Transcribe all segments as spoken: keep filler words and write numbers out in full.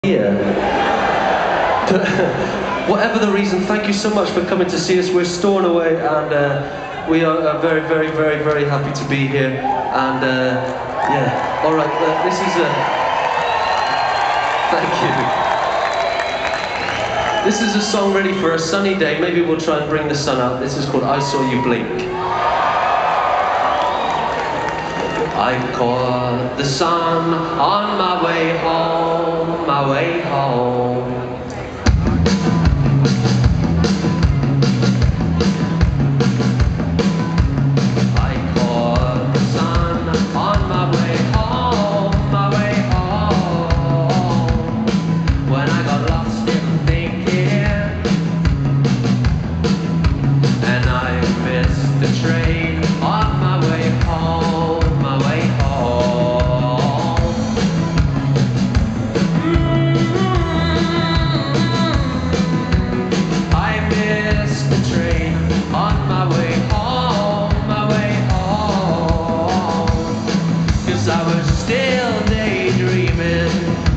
here. But whatever the reason, thank you so much for coming to see us. We're Stornoway, and uh, we are uh, very, very, very, very happy to be here. And uh, yeah, all right. Uh, this is a. Thank you. This is a song ready for a sunny day. Maybe we'll try and bring the sun out. This is called "I Saw You Blink." I caught the sun on my way home, my way home. I caught the sun on my way home, my way home. When I got lost in thinking, and I missed the train on my way home. I was still daydreaming.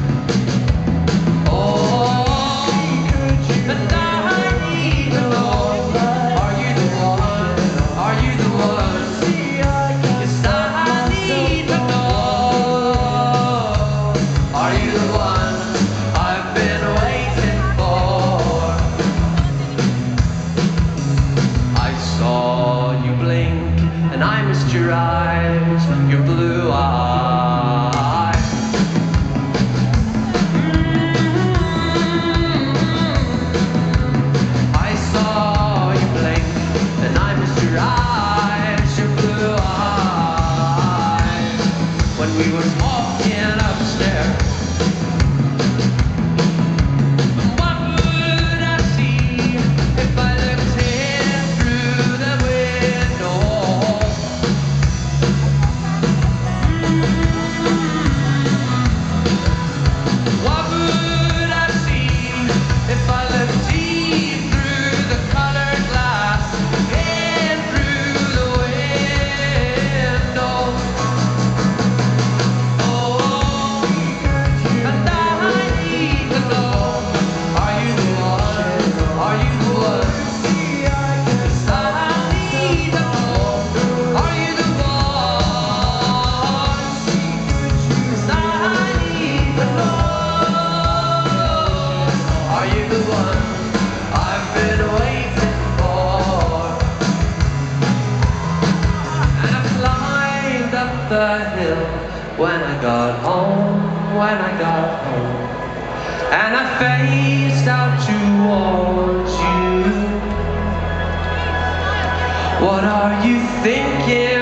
Oh, and I need to know, are you the one? Are you the one? Yes, I need to know, are you the one I've been waiting for? I saw you blink and I missed your eyes, your blue eyes. I saw you blink and I missed your eyes, your blue eyes. When we were walking upstairs, what would I see if I looked in through the window? What would I see if I looked deep through the colored glass and through the window? Oh, and I need to know, are you the one? Are you the one? Yes, I need to know, are you the one? Yes, I need to know. Are you the one I've been waiting for? And I climbed up the hill when I got home, when I got home. And I faced out towards you. What are you thinking?